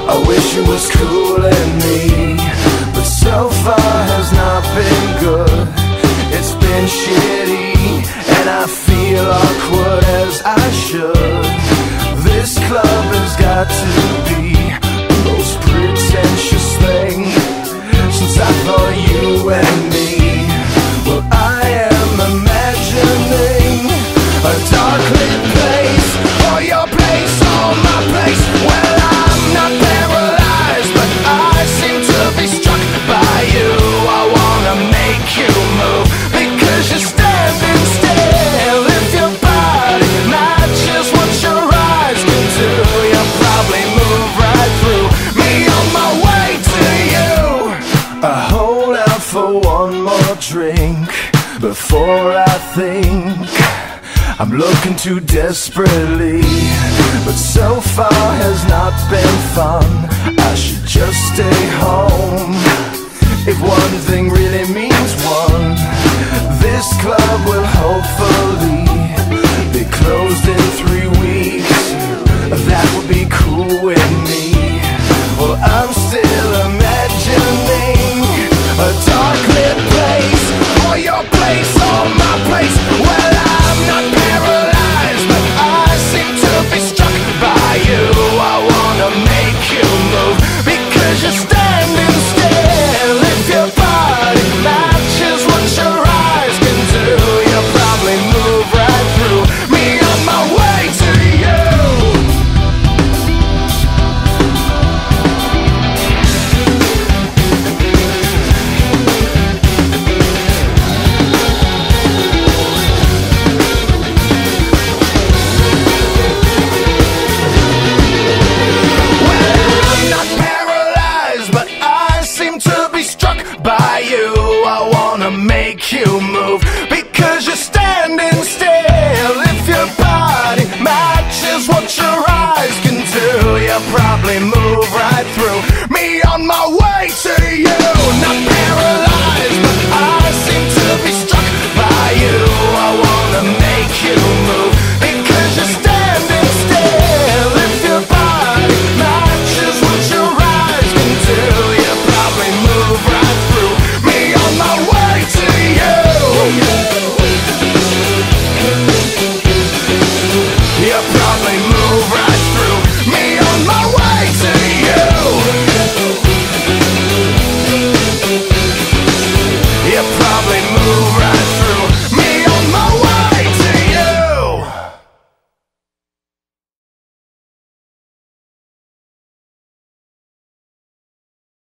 I wish it was cooling me, but so far has not been good. It's been shitty, and I feel awkward as I should. This club has got to be the most pretentious thing since I thought you and me. Well, I am imagining a dark lit place, or your place, or my place. Well, I'm not paralyzed, but I seem to be struck by you. I wanna make you move, because you're standing still. If your body matches what your eyes can do, you'll probably move right through me on my way to you. I hold out for one more drink before I think I'm looking too desperately, but so far has not been fun. I should just stay home. If one thing really means one, this club will hopefully be closed in 3 weeks. That would be cool with me. Well, I'm still imagining a dark lit place, or your place, or my place. Well, I'm not paralyzed, but I seem to be struck by you. I wanna make you move, because you're standing still. If your body matches what your eyes can do, you'll probably move right through me on my way to you. By you, I wanna make you move, because you're standing still. If your body matches what your eyes can do, you'll probably move right through me on my way to you. Not paralyzed.